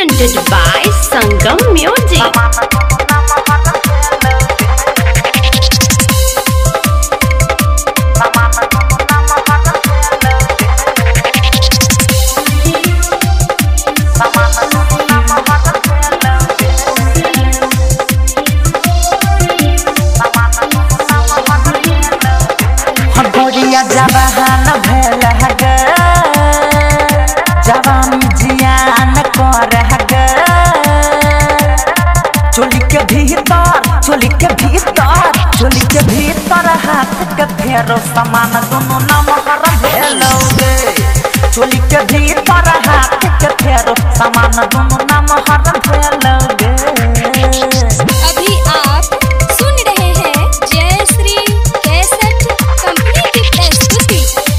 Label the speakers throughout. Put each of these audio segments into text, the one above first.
Speaker 1: Presented by Sangam Music.
Speaker 2: जवान भेल गे जवानी जियान कर गे चोली के भीतर हाथ के फेरो समान दोनों नमहर भेलो गे चोली के भीतर हाथ के फेरो समान दोनों नमहर भेलो गे।
Speaker 3: अभी आप सुन रहे हैं जय श्री कैसेट कंपनी की प्रस्तुति।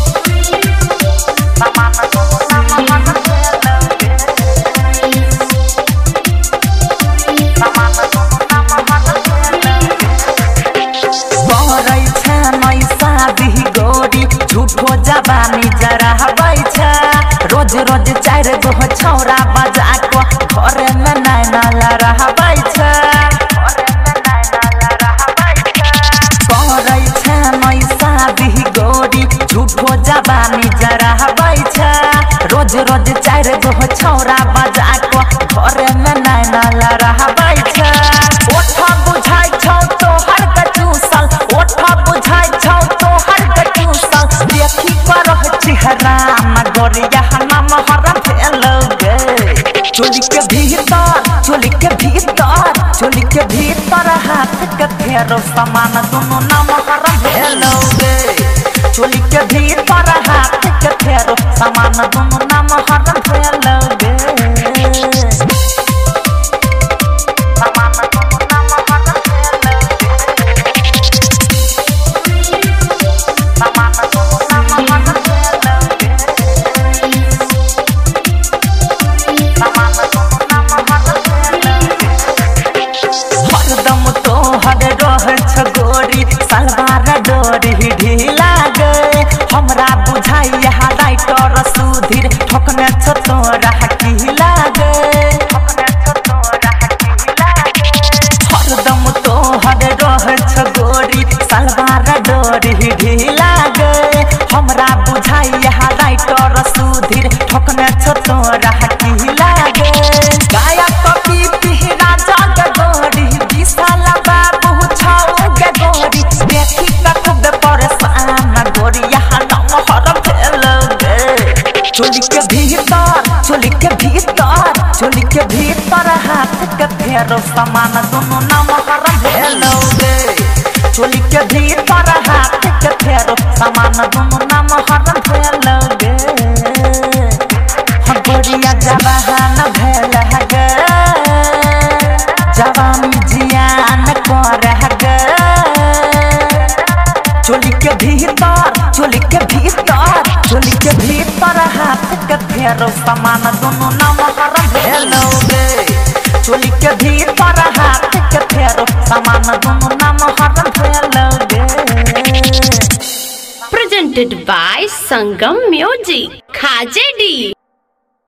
Speaker 2: झूठो जवानी जरा रोज रोज 4 गो छौरा बजा को घर में नैना लहराबै छै करै छै मैं शादी गोरी झूठो जवानी जरा रोज रोज 4 गो छौरा बजा को घर में नैना लहराबै छै। ओठा बुझाइ छौ तोहर के चूसल ओठा बुझाइ छौ तोहर के चूसल देखी करह चेहरा में गोरिया नमहर भेल गे चोली के भीतर हाथ के फेरो समान दोनों नमहर भेल गे चोली के भीतर हाथ के फेरो समान दोनों नमहर भेल गे। सलवार डोरी ढीला गे हमरा बुझाई राइटर सुधीर ठोकने छ तोरा किला गे हरदम तोहर रह छ गोरी सलवार डोरी ढीला गे हमरा बुझाई राइटर सुधीर ठोकने छ तोरा किला गे गाया कपी पिहरा जग गोरी विशाल बाबू छौ गे गोरी देखी खूब परेशान गोरिया नमहर भेल गे चोली के भीतर हाथ के फेरो समान दोनों नमहर भेल गे चोली के भीतर हाथ के फेरो समान दोनों नमहर भेल गे। गोरिया जवान भेल गे जवानी जियान कर गे चोली के भीतर हाथ के फेरो समान दोनों नमहर भेल गे चोली के भीतर हाथ के फेरो समान दोनों नमहर भेल गे।
Speaker 1: Presented by Sangam Music. Khajedi.